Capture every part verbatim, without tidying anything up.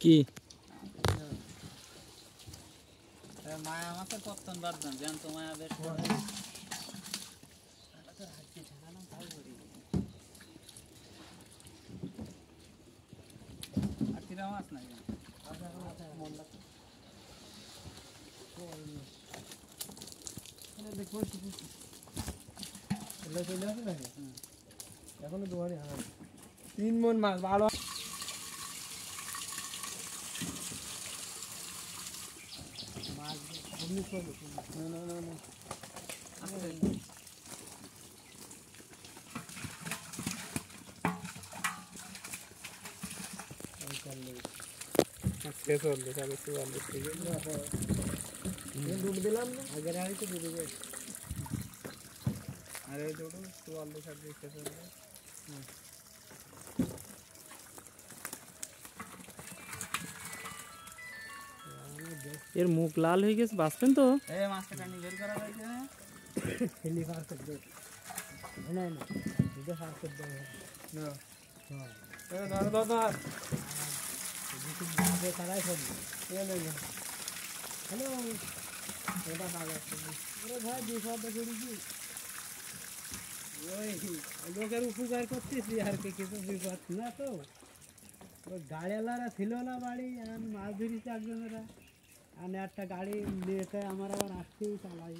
কি মায়া মাছের পত্তন বাদ দেন জ্যান্ত মায়া বেশ আর তিরা মাছ নাই এখনো দুয়ারে হয় তিন মন মাছ ভালো মাছ অমনি করবে না না না না ডুব দিলাম না আগের আড়ি তো ডুবে যায় আরে দুটো চুয়াল্লিশ আর দিচ্ছে এর মুখ লাল হয়ে গেছে বাঁচবেন তো এই মাছটা টানি বের করা হয়েছে হেলি পার করে দে না না দুটো পার করে দে না হ্যাঁ এ ধর দাদা দুটো মাঝে তারাই ফোন এ না হ্যালো এটা পাগল ওরে ভাই দুশো টাকা দিছি ওই লোকের উপকার করতেছি আর কি কিছু বিপদ না তো ওই গাড়িওয়ালারা ছিল না বাড়ি এখন মাছ ধরিছে একজনেরা আর একটা গাড়ি নিয়েছে আমার আবার আসতেই চালাই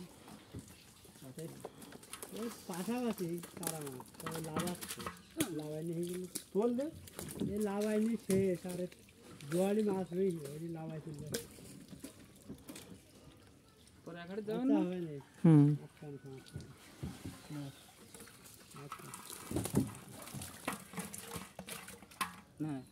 ওই পাশাপাশি তারা মাছ তবে লাভ আসছে লাভাইনি হয়ে গেল বললে এই লাভাইনি শেষ আর জোয়ালি মাছ হয়ে ওই লাভাইছিল পরে এখানে যাবেন না না হবে না হুম আচ্ছা আচ্ছা না